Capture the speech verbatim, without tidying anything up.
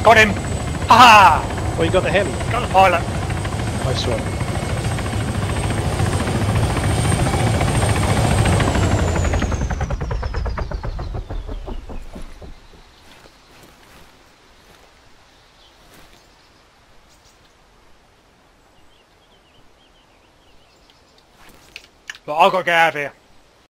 Got him! Haha! Oh, you got the him. Got the pilot. Nice one. But I've got to get out of here.